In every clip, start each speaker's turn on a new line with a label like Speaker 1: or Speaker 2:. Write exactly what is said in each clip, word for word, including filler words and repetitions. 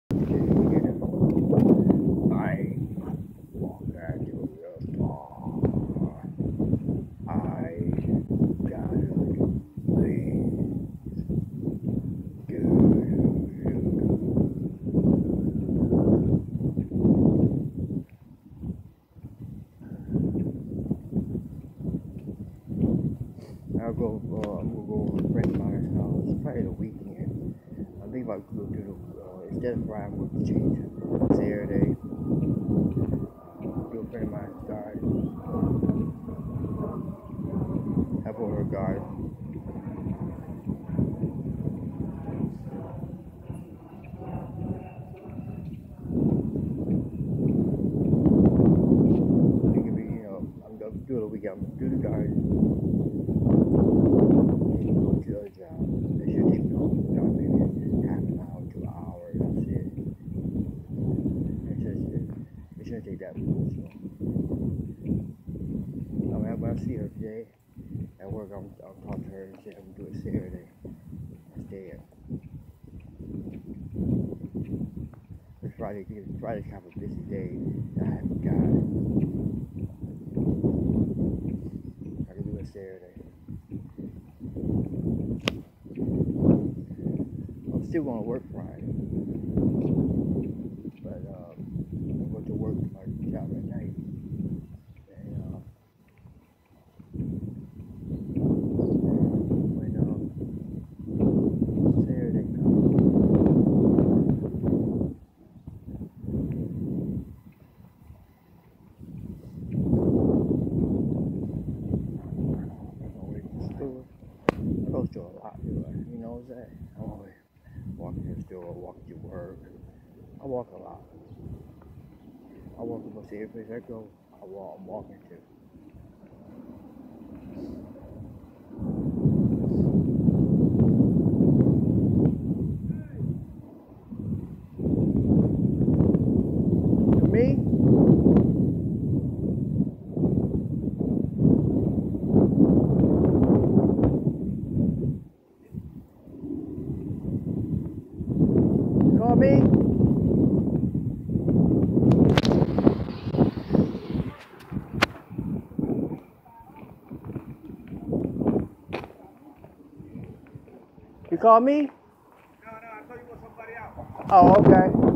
Speaker 1: You know, I walk back to the bar. I gotta leave. Do, do, I'll go. Uh, I'm gonna go over to a friend of mine's house. It's probably the weekend. I think I'll go do the uh, instead of Friday, I'm going to change it. Saturday. Uh, do a friend of mine's garden. Help over her garden. It could be, you know, I'm gonna do it a weekend. I'm gonna do the garden. And go to the other job. It should take me home. About maybe half an hour to an hour. That's it. It's just, it, it shouldn't take that much. So. I mean, when I see her today at work, I'm, I'll talk to her and say I'm gonna do it Saturday instead. It's Friday, because Friday's kind of a busy day. And I haven't got it. I can do it Saturday. I'm still going to work Friday, but um, I go to work my job at night, and uh, when um, Saturday comes, I'm always in the store. I go to a lot, do I? You know what I'm saying? I'm always walking to the store, walking to work. I walk a lot. I walk almost every place I go. I walk. I'm walking to. To me, you call me. You call me?
Speaker 2: No, no, I thought you were somebody else.
Speaker 1: Oh, okay.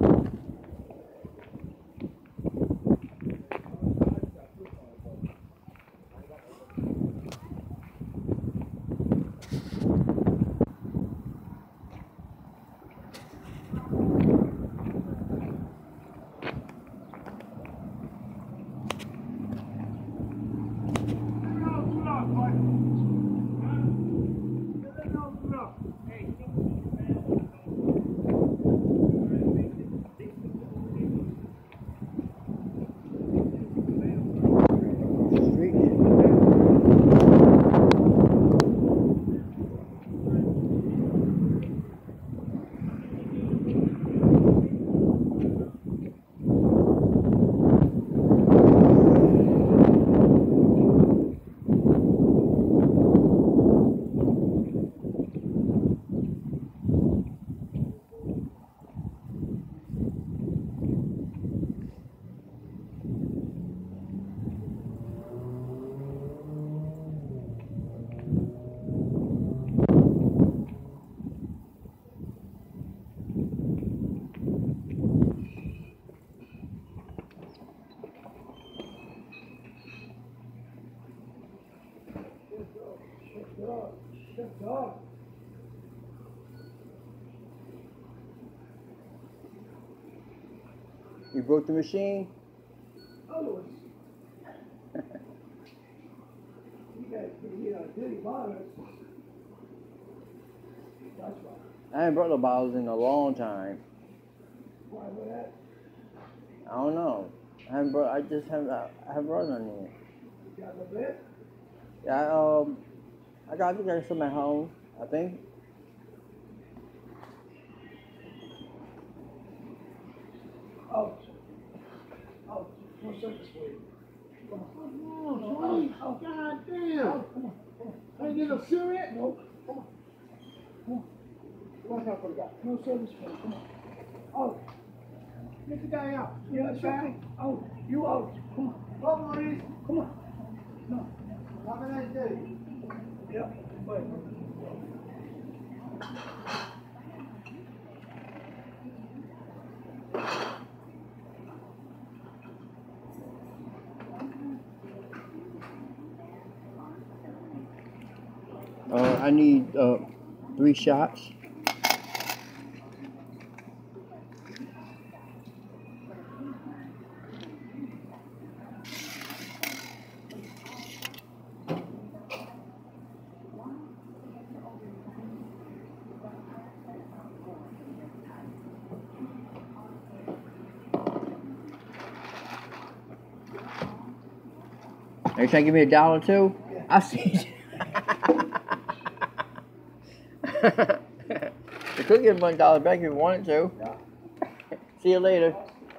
Speaker 1: You broke the machine?
Speaker 2: Oh, you got the uh, dirty bottles. That's why.
Speaker 1: I haven't brought the bottles in a long time.
Speaker 2: Why with that?
Speaker 1: I don't know. I haven't brought. I just haven't. I haven't brought none in.
Speaker 2: You got the bit?
Speaker 1: Yeah. I, um. I got. I think I got some at home. I think.
Speaker 2: Oh. Oh, one second, please. Come on. Come on, oh, God damn. Oh, come on, come on. Ain't you no cigarette? No. Come on. Come on. Come on, for the guy. No service, please. Come on. Oh. the guy out. You know, it's okay. Out. You out. Come on. Come on, Maurice. Come on. No. Have a nice day. Yeah. Bye.
Speaker 1: Uh, I need uh, three shots. Are you trying to give me a dollar too?
Speaker 2: Yeah.
Speaker 1: I see. You could give one dollar back if you wanted to.
Speaker 2: Yeah.
Speaker 1: See you later.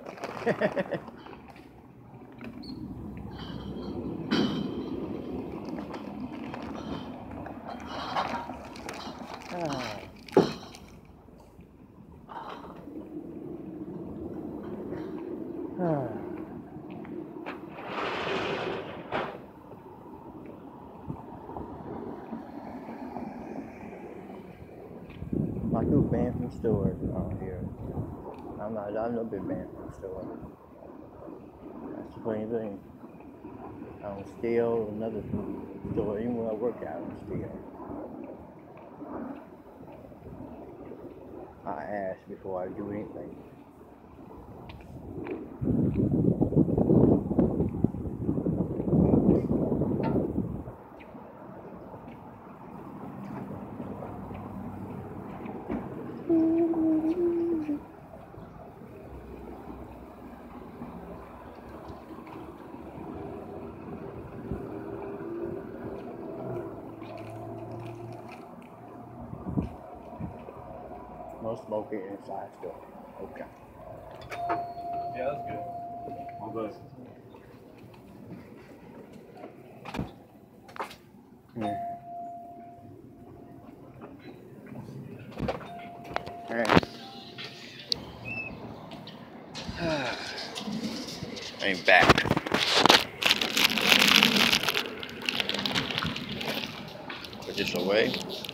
Speaker 1: Ah. Ah. I do banned from stores around here. I'm not. I've never been banned from store. That's the funny thing. I don't steal another store. Even when I work out, I don't steal. I ask before I do anything. No smoking inside store. Okay.
Speaker 3: Yeah, that's good. All those.
Speaker 1: Yeah. Alright. I'm back. Put this away.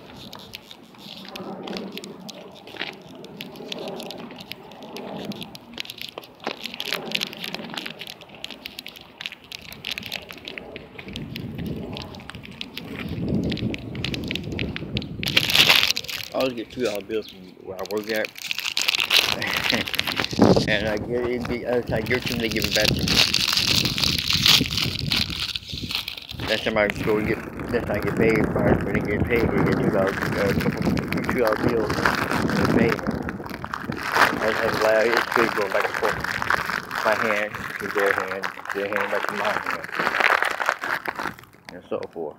Speaker 1: I always get two dollar bills from where I work at, and I get it. As I give them, they give it back to me. That's time I go to get. That's time I get paid. Right, when they get paid, they get two dollars, uh, couple two dollar bills. And they pay. I just have to allow it's good going back and forth. My hand to their hand, their hand back to my hand, and so forth.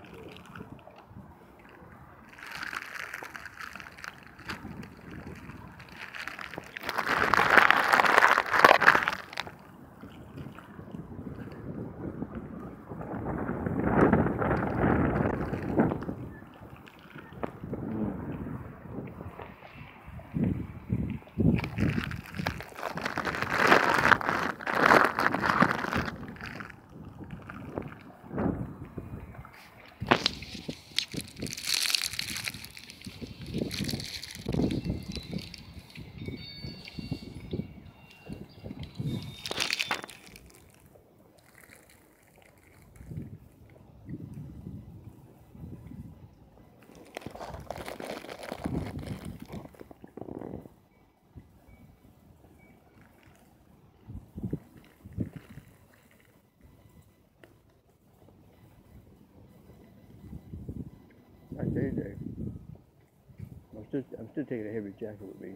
Speaker 1: I tell you that. I'm still, I'm still taking a heavy jacket with me.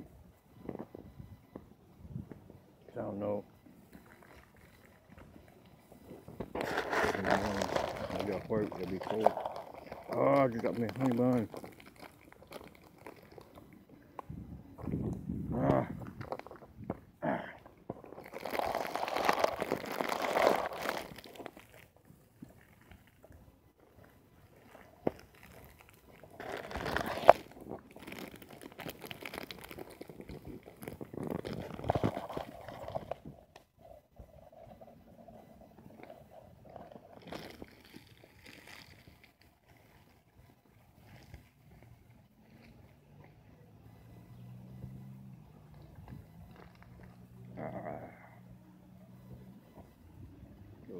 Speaker 1: Cause I don't know. In the morning, when I got work, it'll be cold. Oh, I just got me a honey bun. Ah. Ah.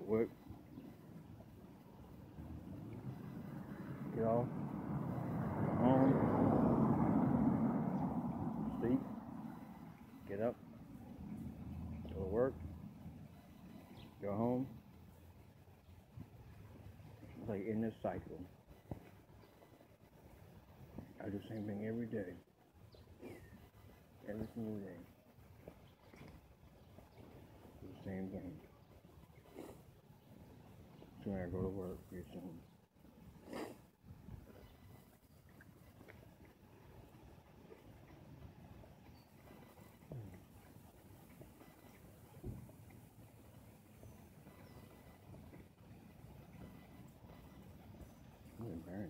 Speaker 1: work, get off, go home, sleep, get up, go to work, go home. It's like in this cycle. I do the same thing every day. Every single day. Do the same thing. Soon I go to work pretty soon. I'm burning.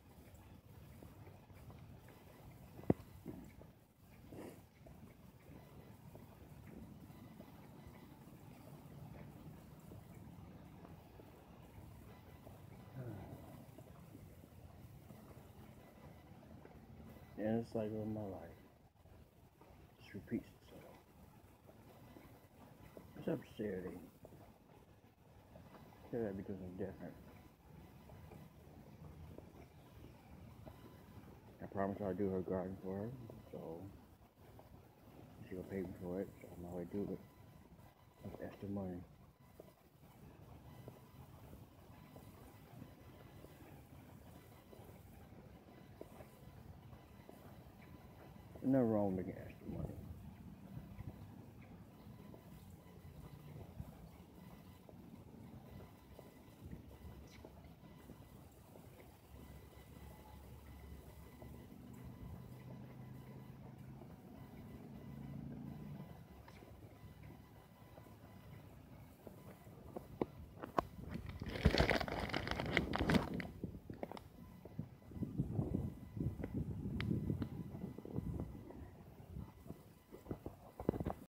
Speaker 1: And it's like in my life. It repeats itself. What's up, Saturday? Say that because I'm different. I promised I'd do her garden for her, so she'll pay me for it, so I'm not going to do it with extra money. There's nothing wrong with making